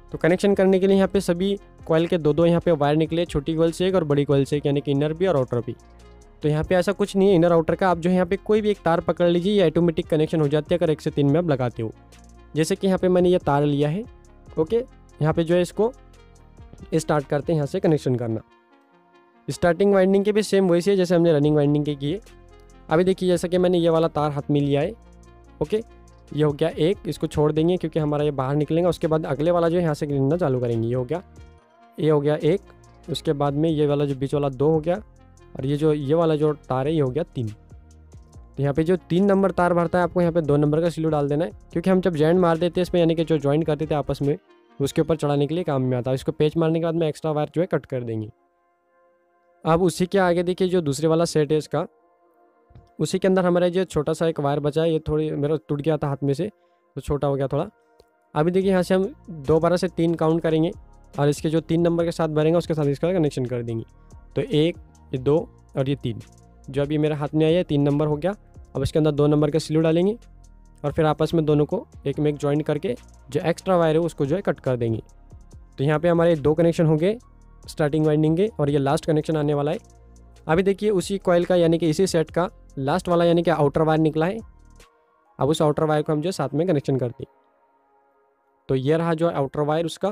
तो कनेक्शन करने के लिए यहाँ पे सभी कॉइल के दो दो यहाँ पे वायर निकले, छोटी कॉइल से एक और बड़ी कॉइल से एक, यानी कि इनर भी और आउटर भी। तो यहाँ पे ऐसा कुछ नहीं है इनर आउटर का, आप जो है यहाँ पे कोई भी एक तार पकड़ लीजिए, ये ऑटोमेटिक कनेक्शन हो जाती है अगर 1 से 3 में आप लगाते हो। जैसे कि यहाँ पे मैंने ये तार लिया है, ओके, यहाँ पे जो है इसको स्टार्ट करते हैं यहाँ से कनेक्शन करना। स्टार्टिंग वाइंडिंग के भी सेम वैसे है जैसे हमने रनिंग वाइंडिंग के किए। अभी देखिए जैसा कि मैंने ये वाला तार हाथ में लिया है, ओके, ये हो गया एक, इसको छोड़ देंगे क्योंकि हमारा ये बाहर निकलेगा। उसके बाद अगले वाला जो है यहाँ से गिनना चालू करेंगे, ये हो गया एक, उसके बाद में ये वाला जो बीच वाला 2 हो गया, और ये वाला जो तार है ये हो गया 3। तो यहाँ पे जो 3 नंबर तार भरता है आपको यहाँ पे 2 नंबर का स्लीव डाल देना है, क्योंकि हम जब जॉइंट मार देते हैं इसमें, यानी कि जो जॉइंट करते थे आपस में, उसके ऊपर चढ़ाने के लिए काम में आता है। इसको पेच मारने के बाद में एक्स्ट्रा वायर जो है कट कर देंगे। अब उसी के आगे देखिए जो दूसरे वाला सेट है इसका, उसी के अंदर हमारा जो छोटा सा एक वायर बचा है, ये थोड़ी मेरा टूट गया था हाथ में से तो छोटा हो गया थोड़ा। अभी देखिए यहाँ से हम दोबारा से 3 काउंट करेंगे और इसके जो 3 नंबर के साथ भरेंगे उसके साथ इसका कनेक्शन कर देंगे। तो 1, ये 2 और ये 3, जो अभी मेरे हाथ में आया है 3 नंबर हो गया। अब इसके अंदर 2 नंबर के स्लीव डालेंगे और फिर आपस में दोनों को एक में एक ज्वाइन करके जो एक्स्ट्रा वायर है उसको जो है कट कर देंगे। तो यहाँ पे हमारे 2 कनेक्शन हो गए स्टार्टिंग वाइंडिंग के, और ये लास्ट कनेक्शन आने वाला है। अभी देखिए उसी कॉइल का यानी कि इसी सेट का लास्ट वाला यानी कि आउटर वायर निकला है। अब उस आउटर वायर को हम जो साथ में कनेक्शन करते हैं। तो ये रहा जो आउटर वायर उसका।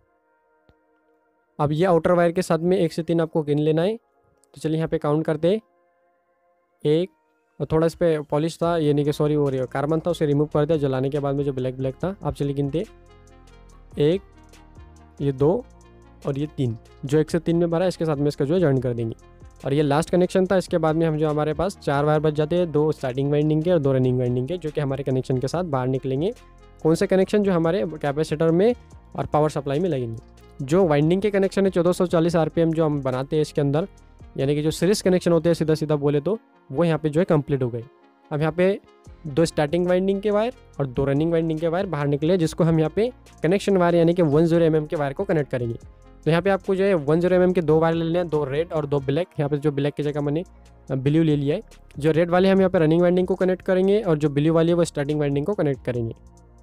अब ये आउटर वायर के साथ में 1 से 3 आपको गिन लेना है। तो चलिए यहाँ पे काउंट करते हैं। 1, और थोड़ा इस पर पॉलिश था, ये नहीं कि सॉरी वो कार्बन था, उसे रिमूव कर दिया जलाने के बाद में जो ब्लैक था। आप चलिए गिनते 1, ये 2 और ये 3, जो 1 से 3 में भरा है इसके साथ में इसका जो है ज्वाइन कर देंगे। और ये लास्ट कनेक्शन था। इसके बाद में हम जो हमारे पास 4 वायर बच जाते हैं, 2 स्टार्टिंग वाइंडिंग के और 2 रनिंग वाइंडिंग के, जो कि हमारे कनेक्शन के साथ बाहर निकलेंगे। कौन से कनेक्शन? जो हमारे कैपेसिटर में और पावर सप्लाई में लगेंगे। जो वाइंडिंग के कनेक्शन है 1440 RPM जो हम बनाते हैं इसके अंदर, यानी कि जो सीरीज कनेक्शन होते हैं सीधा सीधा बोले तो, वो यहाँ पे जो है कंप्लीट हो गए। अब यहाँ पे 2 स्टार्टिंग वाइंडिंग के वायर और 2 रनिंग वाइंडिंग के वायर बाहर निकले, जिसको हम यहाँ पे कनेक्शन वायर यानी कि 10 mm के वायर को कनेक्ट करेंगे। तो यहाँ पे आपको जो है 10 mm के 2 वायर ले लेने हैं, 2 रेड और 2 ब्लैक। यहाँ पे जो ब्लैक की जगह मैंने ब्लू ले लिया है। जो रेड वाले हम यहाँ पे रनिंग वाइंडिंग को कनेक्ट करेंगे और जो ब्लू वाली है वो स्टार्टिंग वाइंडिंग को कनेक्ट करेंगे।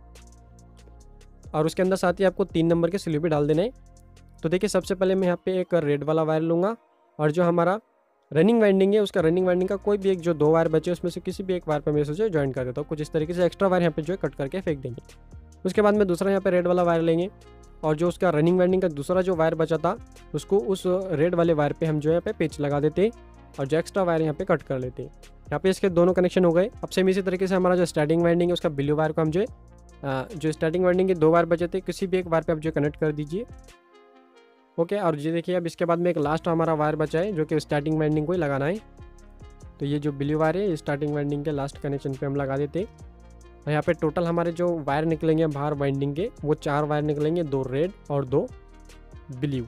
और उसके अंदर साथ ही आपको 3 नंबर के स्लीव भी डाल देना है। तो देखिए सबसे पहले मैं यहाँ पे एक रेड वाला वायर लूँगा और जो हमारा रनिंग वाइंडिंग है उसका रनिंग वाइंडिंग का कोई भी एक जो 2 वायर बचे उसमें से किसी भी एक वायर पर मैं जो ज्वाइन कर देता हूँ। कुछ इस तरीके से एक्स्ट्रा वायर यहाँ पे जो है कट करके फेंक देंगे। उसके बाद में दूसरा यहाँ पे रेड वाला वायर लेंगे और जो उसका रनिंग वाइंडिंग का दूसरा जो वायर बचा था उसको उस रेड वाले वायर पे हम जो है पे पेच लगा देते हैं और जो एक्स्ट्रा वायर यहाँ पे कट कर लेते हैं। यहाँ पे इसके दोनों कनेक्शन हो गए। अब सेम इसी तरीके से हमारा जो स्टार्टिंग वाइंडिंग है उसका ब्लू वायर को हम जो जो स्टार्टिंग वाइंडिंग के 2 वायर बचे थे किसी भी एक वायर पे आप जो कनेक्ट कर दीजिए। ओके, और ये देखिए अब इसके बाद में एक लास्ट हमारा वायर बचा है जो कि स्टार्टिंग वाइंडिंग को ही लगाना है। तो ये जो ब्लू वायर है स्टार्टिंग वाइंडिंग के लास्ट कनेक्शन पे हम लगा देते हैं। और यहाँ पे टोटल हमारे जो वायर निकलेंगे बाहर वाइंडिंग के वो 4 वायर निकलेंगे, 2 रेड और 2 ब्लू।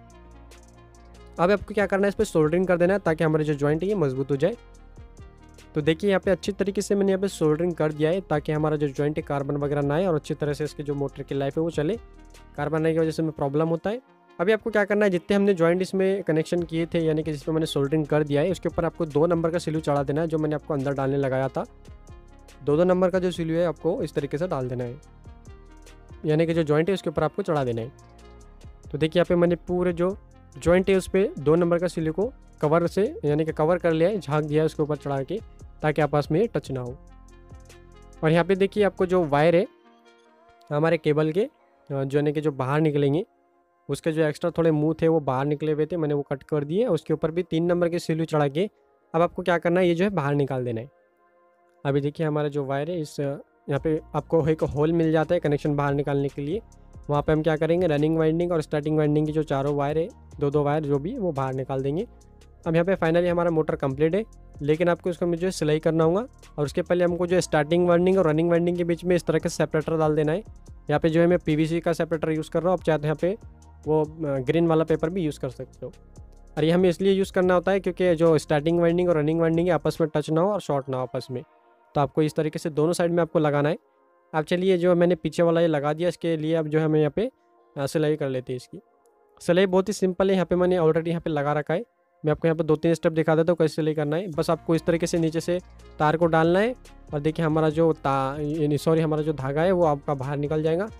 अब आपको क्या करना है, इस पर सोल्डरिंग कर देना है ताकि हमारे जो जॉइंट है ये मजबूत हो जाए। तो देखिए यहाँ पे अच्छी तरीके से मैंने यहाँ पे सोल्डरिंग कर दिया है ताकि हमारा जो जॉइंट है कार्बन वगैरह ना आए और अच्छी तरह से इसके जो मोटर की लाइफ है वो चले। कार्बन आने की वजह से हमें प्रॉब्लम होता है। अभी आपको क्या करना है, जितने हमने जॉइंट इसमें कनेक्शन किए थे यानी कि जिसमें मैंने सोल्डरिंग कर दिया है उसके ऊपर आपको 2 नंबर का स्लीव चढ़ा देना है, जो मैंने आपको अंदर डालने लगाया था। 2 नंबर का जो स्लीव है आपको इस तरीके से डाल देना है, यानी कि जो जॉइंट है उसके ऊपर आपको चढ़ा देना है। तो देखिए यहाँ पे मैंने पूरे जो जॉइंट है उस पर 2 नंबर का स्लीव को कवर से यानी कि कवर कर लिया है, झाँक दिया है उसके ऊपर चढ़ा के, ताकि आपस में टच ना हो। और यहाँ पे देखिए आपको जो वायर है हमारे केबल के जो यानी कि जो बाहर निकलेंगे उसके जो एक्स्ट्रा थोड़े मुंह थे वो बाहर निकले हुए थे, मैंने वो कट कर दिए। उसके ऊपर भी 3 नंबर के स्लीव चढ़ा के अब आपको क्या करना है, ये जो है बाहर निकाल देना है। अभी देखिए हमारा जो वायर है इस यहाँ पे आपको एक होल मिल जाता है कनेक्शन बाहर निकालने के लिए। वहाँ पे हम क्या करेंगे, रनिंग वाइंडिंग और स्टार्टिंग वाइंडिंग की जो चारों वायर है 2-2 वायर जो भी वो बाहर निकाल देंगे। अब यहाँ पे फाइनली हमारा मोटर कंप्लीट है, लेकिन आपको इसको मुझे सिलाई करना होगा। और उसके पहले हमको जो स्टार्टिंग वाइंडिंग और रनिंग वाइंडिंग के बीच में इस तरह का सेपरेटर डाल देना है। यहाँ पे जो है मैं PVC का सेपरेटर यूज़ कर रहा हूँ, आप चाहे तो यहाँ पे वो ग्रीन वाला पेपर भी यूज़ कर सकते हो। और ये हमें इसलिए यूज़ करना होता है क्योंकि जो स्टार्टिंग वाइंडिंग और रनिंग वाइंडिंग आपस में टच ना हो और शॉर्ट ना हो आपस में। तो आपको इस तरीके से दोनों साइड में आपको लगाना है। अब चलिए जो मैंने पीछे वाला ये लगा दिया, इसके लिए अब जो है हमें यहाँ पे सिलाई कर लेते हैं। इसकी सिलाई बहुत ही सिंपल है, यहाँ पे मैंने ऑलरेडी यहाँ पे लगा रखा है। मैं आपको यहाँ पे 2-3 स्टेप दिखा देता हूँ कैसे सिलाई करना है। बस आपको इस तरीके से नीचे से तार को डालना है और देखिए हमारा जो हमारा जो धागा है वो आपका बाहर निकल जाएगा।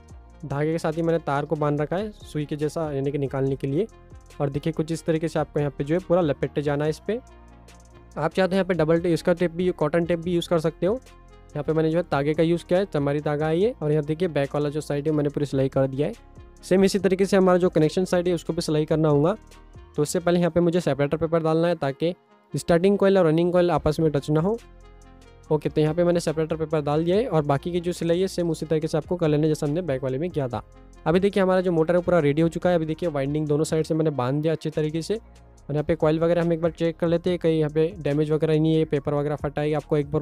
धागे के साथ ही मैंने तार को बांध रखा है सुई के जैसा, यानी कि निकालने के लिए। और देखिए कुछ इस तरीके से आपको यहाँ पे जो है पूरा लपेटते जाना है इस पर। आप चाहते हैं यहाँ पे डबल टेप, इसका टेप भी, कॉटन टेप भी यूज़ कर सकते हो। यहाँ पे मैंने जो है तागे का यूज़ किया है, चमारी धागा है ये। और यहाँ देखिए बैक वाला जो साइड है मैंने पूरी सिलाई कर दिया है। सेम इसी तरीके से हमारा जो कनेक्शन साइड है उसको भी सिलाई करना होगा। तो उससे पहले यहाँ पे मुझे सेपरेटर पेपर डालना है ताकि स्टार्टिंग कॉइल और रनिंग कॉइल आपस में टच ना हो। ओके, तो यहाँ पे मैंने सेपरेटर पेपर डाल दिया है और बाकी की जो सिलाई है सेम उसी तरीके से आपको कर लेना जैसा हमने बैक वाले में किया था। अभी देखिए हमारा जो मोटर है पूरा रेडी हो चुका है। अभी देखिए वाइंडिंग दोनों साइड से मैंने बांध दिया अच्छी तरीके से। और यहाँ पे कॉइल वगैरह हम एक बार चेक कर लेते हैं, कहीं यहाँ पे डैमेज वगैरह नहीं है, पेपर वगैरह फटा है। आपको एक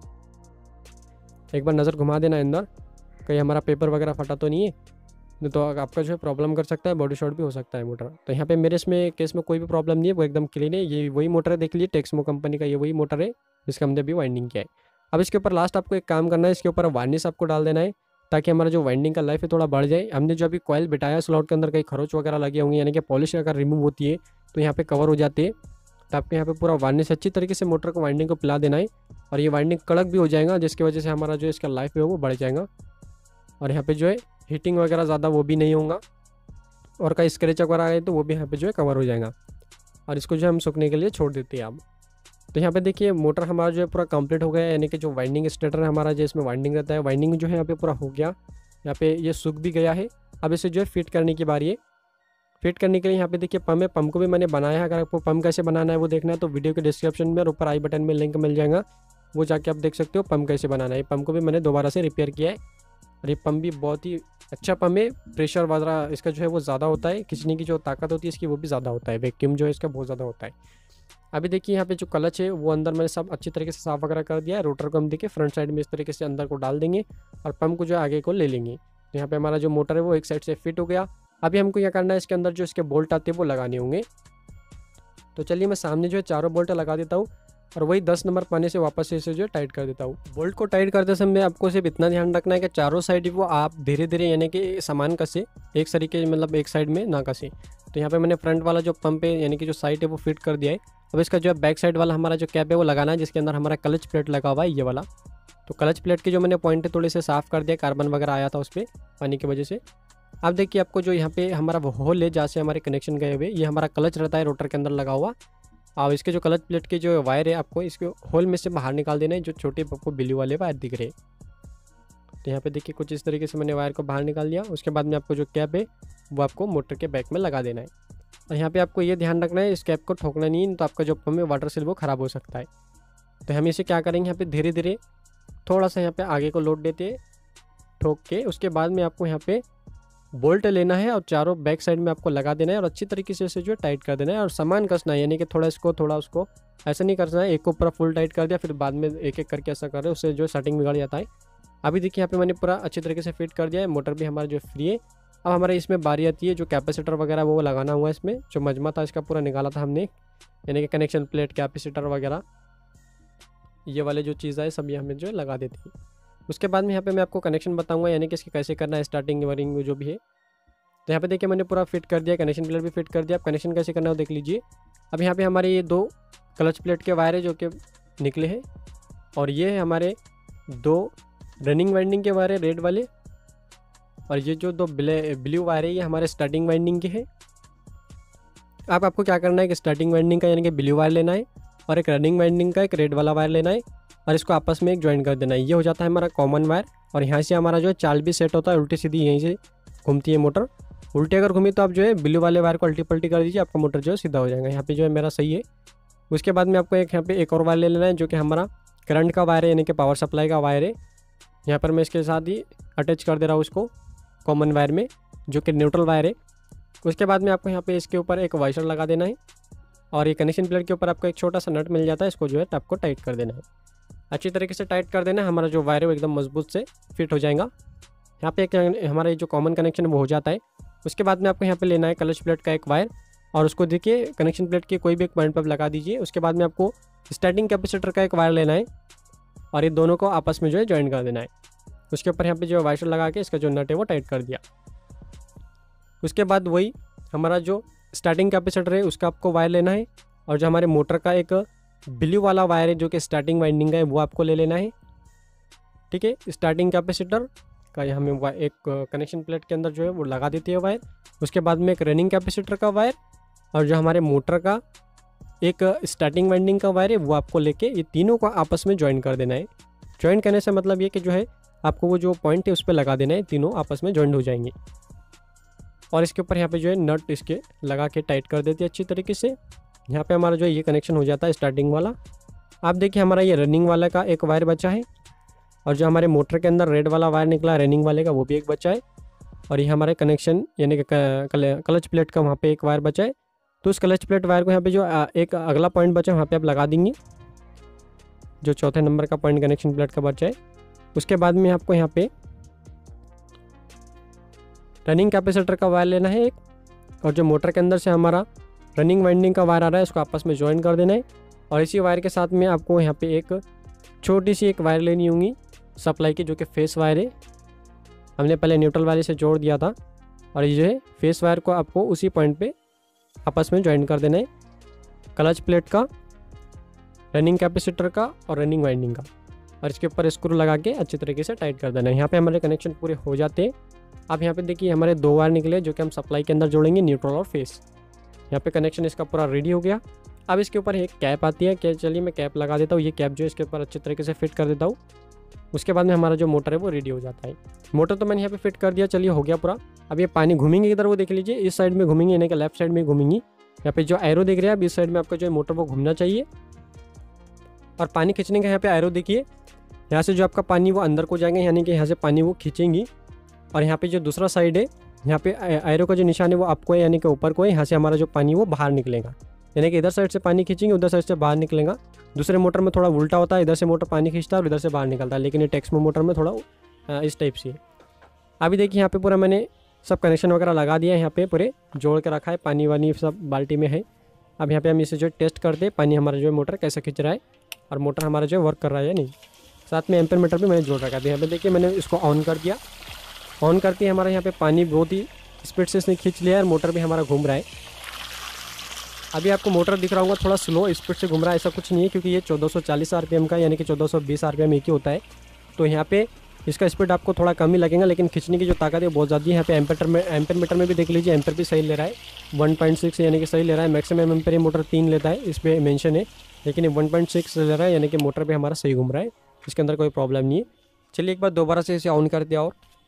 बार नज़र घुमा देना अंदर, कहीं हमारा पेपर वगैरह फटा तो नहीं है, नहीं तो आपका जो है प्रॉब्लम कर सकता है, बॉडी शॉर्ट भी हो सकता है मोटर। तो यहाँ पे मेरे इसमें केस में कोई भी प्रॉब्लम नहीं है, वो एकदम क्लीन है। ये वही मोटर है, देख लीजिए टेक्समो कंपनी का ये वही मोटर है जिसका हमने अभी वाइंडिंग किया है। अब इसके ऊपर लास्ट आपको एक काम करना है, इसके ऊपर वार्निश आपको डाल देना है ताकि हमारा जो वाइंडिंग का लाइफ है थोड़ा बढ़ जाए। हमने जो अभी कॉइल बिठाया स्लॉट के अंदर कहीं खरोच वगैरह लगे होंगे, यानी कि पॉलिश अगर रिमूव होती है तो यहाँ पे कवर हो जाती है। तो आपको यहाँ पे पूरा वार्निश अच्छी तरीके से मोटर को वाइंडिंग को पिला देना है और ये वाइंडिंग कड़क भी हो जाएगा, जिसकी वजह से हमारा जो इसका लाइफ है वो बढ़ जाएगा। और यहाँ पे जो है हीटिंग वगैरह ज़्यादा वो भी नहीं होगा और कहीं स्क्रैच वगैरह आए तो वो भी यहाँ पे जो है कवर हो जाएगा। और इसको जो हम सूखने के लिए छोड़ देते हैं अब। तो यहाँ पे देखिए मोटर हमारा जो है पूरा कंप्लीट हो गया है, यानी कि जो वाइंडिंग स्टेटर है हमारा जो इसमें वाइंडिंग रहता है, वाइंडिंग जो है यहाँ पे पूरा हो गया। यहाँ पे ये सूख भी गया है। अब इसे जो है फिट करने की बारी है। फिट करने के लिए यहाँ पे देखिए पम्प है, पम्प को भी मैंने बनाया है। अगर आपको पम्प कैसे बनाना है वो देखना है तो वीडियो के डिस्क्रिप्शन में और ऊपर आई बटन में लिंक मिल जाएगा, वो जाके आप देख सकते हो पम्प कैसे बनाना है। पम्प को भी मैंने दोबारा से रिपेयर किया है और ये पम्प भी बहुत ही अच्छा पम्प है। प्रेशर वगैरह इसका जो है वो ज़्यादा होता है, खींचने की जो ताकत होती है इसकी वो भी ज़्यादा होता है, वैक्यूम जो है इसका बहुत ज़्यादा होता है। अभी देखिए यहाँ पे जो क्लच है वो अंदर मैंने सब अच्छी तरीके से साफ वगैरह कर दिया है। रोटर को हम देखिए फ्रंट साइड में इस तरीके से अंदर को डाल देंगे और पंप को जो है आगे को ले लेंगे। तो यहाँ पे हमारा जो मोटर है वो एक साइड से फिट हो गया। अभी हमको क्या करना है, इसके अंदर जो इसके बोल्ट आते हैं वो लगाने होंगे। तो चलिए मैं सामने जो है चारों बोल्ट लगा देता हूँ और वही 10 नंबर पाने से वापस से इसे जो है टाइट कर देता हूँ। बोल्ट को टाइट करते समय आपको सिर्फ इतना ध्यान रखना है कि चारों साइड वो आप धीरे धीरे यानी कि समान कसे, एक तरीके मतलब एक साइड में ना कसे। तो यहाँ पे मैंने फ्रंट वाला जो पंप है यानी कि जो साइड है वो फिट कर दिया है। अब इसका जो है बैक साइड वाला हमारा जो कैप है वो लगाना है, जिसके अंदर हमारा क्लच प्लेट लगा हुआ है ये वाला। तो क्लच प्लेट के जो मैंने पॉइंट है थोड़े से साफ़ कर दिया, कार्बन वगैरह आया था उस पर पानी की वजह से। अब देखिए आपको जो यहाँ पे हमारा वो होल है जहाँ से हमारे कनेक्शन गए हुए, ये हमारा क्लच रहता है रोटर के अंदर लगा हुआ। और इसके जो क्लच प्लेट के जो वायर है आपको इसके होल में से बाहर निकाल देना है, जो छोटे आपको ब्लू वाले वायर दिख रहे। तो यहाँ पे देखिए कुछ इस तरीके से मैंने वायर को बाहर निकाल दिया। उसके बाद में आपको जो कैप है वो आपको मोटर के बैक में लगा देना है। और यहाँ पे आपको ये ध्यान रखना है इस कैप को ठोकना नहीं है, तो आपका जो पंप है वाटर सेल वो ख़राब हो सकता है। तो हम इसे क्या करेंगे, यहाँ पे धीरे धीरे थोड़ा सा यहाँ पे आगे को लोड देते ठोक के। उसके बाद में आपको यहाँ पे बोल्ट लेना है और चारों बैक साइड में आपको लगा देना है और अच्छी तरीके से इसे जो है टाइट कर देना है और सामान कसना है, यानी कि थोड़ा इसको थोड़ा उसको ऐसा नहीं करना है एक को पूरा फुल टाइट कर दिया फिर बाद में एक एक करके ऐसा कर रहे हैं, उससे जो सेटिंग बिगड़ जाता है। अभी देखिए यहाँ पे मैंने पूरा अच्छी तरीके से फिट कर दिया है, मोटर भी हमारा जो फ्री है। अब हमारे इसमें बारी आती है जो कैपेसिटर वगैरह वो लगाना हुआ है। इसमें जो मजमा था इसका पूरा निकाला था हमने, यानी कि कनेक्शन प्लेट, कैपेसिटर वगैरह ये वाले जो चीज़ है सब ये हमें जो है लगा देती है। उसके बाद में यहाँ पे मैं आपको कनेक्शन बताऊंगा, यानी कि इसकी कैसे करना है, स्टार्टिंग वायरिंग जो भी है। तो यहाँ पे देखिए मैंने पूरा फिट कर दिया, कनेक्शन प्लेट भी फिट कर दिया। अब कनेक्शन कैसे करना है वो देख लीजिए। अब यहाँ पे हमारे ये 2 क्लच प्लेट के वायर है जो कि निकले हैं और ये है हमारे 2 रनिंग वाइंडिंग के वायर है रेड वाले, और ये जो 2 ब्लू वायर है ये हमारे स्टार्टिंग वाइंडिंग के हैं। अब आपको क्या करना है कि स्टार्टिंग वाइंडिंग का यानी कि ब्लू वायर लेना है और एक रनिंग वाइंडिंग का एक रेड वाला वायर लेना है और इसको आपस में एक ज्वाइन कर देना है। ये हो जाता है हमारा कॉमन वायर। और यहाँ से हमारा जो है चाल भी सेट होता है, उल्टी सीधी यहीं से घूमती है मोटर। उल्टी अगर घूमी तो आप जो है ब्लू वाले वायर को अल्टी पल्टी कर दीजिए, आपका मोटर जो है सीधा हो जाएगा। यहाँ पे जो है मेरा सही है। उसके बाद में आपको यहाँ पे एक और वायर ले लेना है जो कि हमारा करंट का वायर है, यानी कि पावर सप्लाई का वायर है। यहाँ पर मैं इसके साथ ही अटैच कर दे रहा हूँ उसको कॉमन वायर में, जो कि न्यूट्रल वायर है। उसके बाद में आपको यहाँ पे इसके ऊपर एक वाइशर लगा देना है और ये कनेक्शन प्लेट के ऊपर आपको एक छोटा सा नट मिल जाता है, इसको जो है आपको टाइट कर देना है। अच्छी तरीके से टाइट कर देना है, हमारा जो वायर है वो एकदम मजबूत से फिट हो जाएगा। यहाँ पे एक हमारा जो कॉमन कनेक्शन है वो हो जाता है। उसके बाद में आपको यहाँ पे लेना है क्लच प्लेट का एक वायर और उसको देखिए कनेक्शन प्लेट के कोई भी एक पॉइंट पर लगा दीजिए। उसके बाद में आपको स्टार्टिंग कैपेसिटर का एक वायर लेना है और ये दोनों को आपस में जो है ज्वाइन कर देना है। उसके ऊपर यहाँ पे जो वाइशर लगा के इसका जो नट है वो टाइट कर दिया। उसके बाद वही हमारा जो स्टार्टिंग कैपेसिटर है उसका आपको वायर लेना है और जो हमारे मोटर का एक ब्लू वाला वायर है जो कि स्टार्टिंग वाइंडिंग का है वो आपको ले लेना है। ठीक है, स्टार्टिंग कैपेसिटर, का यहाँ में एक कनेक्शन प्लेट के अंदर जो है वो लगा देती है वायर। उसके बाद में एक रनिंग कैपेसिटर का वायर और जो हमारे मोटर का एक स्टार्टिंग वाइंडिंग का वायर है वो आपको लेके ये तीनों को आपस में ज्वाइन कर देना है। ज्वाइन करने से मतलब ये कि जो है आपको वो जो पॉइंट है उस पर लगा देना है, तीनों आपस में ज्वाइन हो जाएंगे। और इसके ऊपर यहाँ पे जो है नट इसके लगा के टाइट कर देती है अच्छी तरीके से। यहाँ पे हमारा जो है ये कनेक्शन हो जाता है स्टार्टिंग वाला। आप देखिए हमारा ये रनिंग वाला का एक वायर बचा है और जो हमारे मोटर के अंदर रेड वाला वायर निकला है रनिंग वाले का वो भी एक बचा है। और ये हमारे कनेक्शन यानी कि क्लच प्लेट का वहाँ पे एक वायर बचा है। तो उस क्लच प्लेट वायर को यहाँ पे जो एक अगला पॉइंट बचा है वहाँ पे आप लगा देंगे, जो चौथे नंबर का पॉइंट कनेक्शन प्लेट का बचा है। उसके बाद में आपको यहाँ पे रनिंग कैपेसिटर का वायर लेना है एक, और जो मोटर के अंदर से हमारा रनिंग वाइंडिंग का वायर आ रहा है उसको आपस में ज्वाइन कर देना है। और इसी वायर के साथ में आपको यहाँ पे एक छोटी सी एक वायर लेनी होगी सप्लाई की, जो कि फेस वायर है। हमने पहले न्यूट्रल वाले से जोड़ दिया था और ये जो है फेस वायर को आपको उसी पॉइंट पे आपस में ज्वाइन कर देना है, क्लच प्लेट का, रनिंग कैपेसिटर का और रनिंग वाइंडिंग का। और इसके ऊपर स्क्रू लगा के अच्छी तरीके से टाइट कर देना है। यहाँ पे हमारे कनेक्शन पूरे हो जाते हैं। अब यहाँ पे देखिए हमारे 2 वायर निकले जो कि हम सप्लाई के अंदर जोड़ेंगे, न्यूट्रल और फेस। यहाँ पे कनेक्शन इसका पूरा रेडी हो गया। अब इसके ऊपर एक कैप आती है, कि चलिए मैं कैप लगा देता हूँ। ये कैप जो है इसके ऊपर अच्छे तरीके से फिट कर देता हूँ। उसके बाद में हमारा जो मोटर है वो रेडी हो जाता है। मोटर तो मैंने यहाँ पे फिट कर दिया, चलिए हो गया पूरा। अब ये पानी घूमेंगे इधर, वो देख लीजिए इस साइड में घूमेंगे, यानी कि लेफ्ट साइड में घूमेंगी। यहाँ पे जो एरो दिख रहा है अब इस साइड में आपका जो है मोटर वो घूमना चाहिए। और पानी खींचने का यहाँ पे एरो देखिए, यहाँ से जो आपका पानी वो अंदर को जाएंगे, यानी कि यहाँ से पानी वो खींचेंगी। और यहाँ पे जो दूसरा साइड है यहाँ पे एरो का जो निशान है वो आपको है, यानी कि ऊपर को है। यहाँ से हमारा जो पानी वो बाहर निकलेगा, यानी कि इधर साइड से पानी खींचेंगे उधर साइड से बाहर निकलेगा। दूसरे मोटर में थोड़ा उल्टा होता है, इधर से मोटर पानी खींचता है और इधर से बाहर निकलता है, लेकिन ये टेक्समो मोटर में थोड़ा इस टाइप से है। अभी देखिए यहाँ पे पूरा मैंने सब कनेक्शन वगैरह लगा दिया है, यहाँ पे पूरे जोड़ के रखा है, पानी वानी सब बाल्टी में है। अब यहाँ पे हम इसे जो टेस्ट करते हैं पानी हमारा जो है मोटर कैसे खींच रहा है और मोटर हमारा जो है वर्क कर रहा है या नहीं। साथ में एम्पेयर मीटर भी मैंने जोड़ रखा है। यहाँ पे देखिए मैंने इसको ऑन कर दिया। ऑन करके हमारा यहाँ पे पानी बहुत ही स्पीड से इसने खींच लिया है और मोटर भी हमारा घूम रहा है। अभी आपको मोटर दिख रहा होगा थोड़ा स्लो स्पीड से घूम रहा है, ऐसा कुछ नहीं है क्योंकि ये 1440 आरपीएम का यानी कि 1420 आरपीएम एक ही होता है। तो यहाँ पे इसका स्पीड आपको थोड़ा कम ही लगेगा, लेकिन खींचने की जो ताकत है बहुत ज़्यादा है। यहाँ पे एम्पेयर मीटर में भी देख लीजिए, एम्पेयर भी सही ले रहा है, 1.6 यानी कि सही ले रहा है। मैक्सिमम एम्पेयर ये मोटर 3 लेता है, इस पर मेंशन है, लेकिन ये 1.6 ले रहा है, यानी कि मोटर भी हमारा सही घूम रहा है, इसके अंदर कोई प्रॉब्लम नहीं है। चलिए एक बार दोबारा से इसे ऑन कर दिया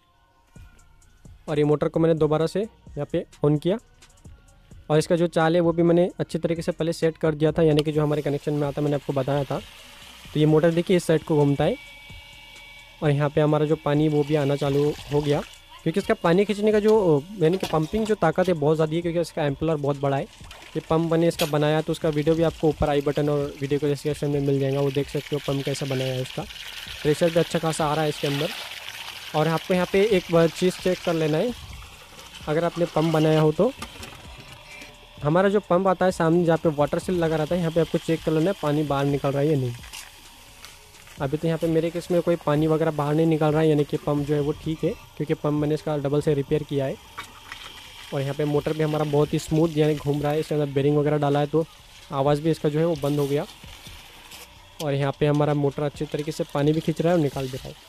और ये मोटर को मैंने दोबारा से यहाँ पे ऑन किया और इसका जो चाल है वो भी मैंने अच्छी तरीके से पहले सेट कर दिया था, यानी कि जो हमारे कनेक्शन में आता मैंने आपको बताया था। तो ये मोटर देखिए इस साइड को घूमता है और यहाँ पे हमारा जो पानी वो भी आना चालू हो गया, क्योंकि इसका पानी खींचने का जो यानी कि पंपिंग जो ताकत है बहुत ज़्यादा है, क्योंकि इसका एम्पलर बहुत बड़ा है। ये पंप बने इसका बनाया तो उसका वीडियो भी आपको ऊपर आई बटन और वीडियो को डिस्क्रिप्शन में मिल जाएगा, वो देख सकते हो पंप कैसे बनाया है। इसका प्रेशर भी अच्छा खासा आ रहा है इसके अंदर। और आपको यहाँ पे एक बार चीज़ चेक कर लेना है, अगर आपने पंप बनाया हो तो हमारा जो पंप आता है सामने जहाँ पे वाटर सील लगा रहता है, यहाँ पे आपको चेक कर लेना है पानी बाहर निकल रहा है या नहीं। अभी तो यहाँ पे मेरे केस में कोई पानी वगैरह बाहर नहीं निकल रहा है, यानी कि पंप जो है वो ठीक है, क्योंकि पंप मैंने इसका डबल से रिपेयर किया है। और यहाँ पे मोटर भी हमारा बहुत ही स्मूथ यानी घूम रहा है, इसके अंदर बेरिंग वगैरह डाला है तो आवाज़ भी इसका जो है वो बंद हो गया। और यहाँ पे हमारा मोटर अच्छी तरीके से पानी भी खींच रहा है और निकाल दे रहा है।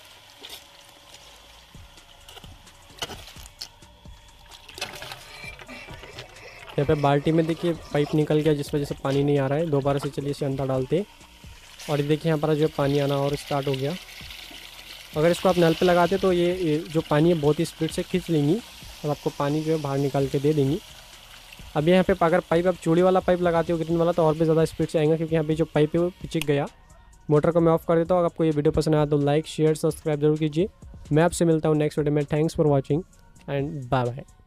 यहाँ पे बाल्टी में देखिए पाइप निकल गया जिस वजह से पानी नहीं आ रहा है। दोबारा से चलिए इसे अंदर डालते और ये देखिए यहाँ पर जो है पानी आना और स्टार्ट हो गया। अगर इसको आप नल पे लगाते तो ये जो पानी है बहुत ही स्पीड से खींच लेंगी और आपको पानी जो है बाहर निकाल के दे देंगी। अब यहाँ पे अगर पाइप आप चूड़ी वाला पाइप लगाते हो ग्रीन वाला तो और भी ज़्यादा स्पीड से आएगा, क्योंकि यहाँ पे जो पाइप है वो पिचक गया। मोटर को मैं ऑफ कर देता हूँ। अगर आपको ये वीडियो पसंद आया तो लाइक शेयर सब्सक्राइब जरूर कीजिए। मैं आपसे मिलता हूँ नेक्स्ट वीडियो में। Thanks for watching and bye bye.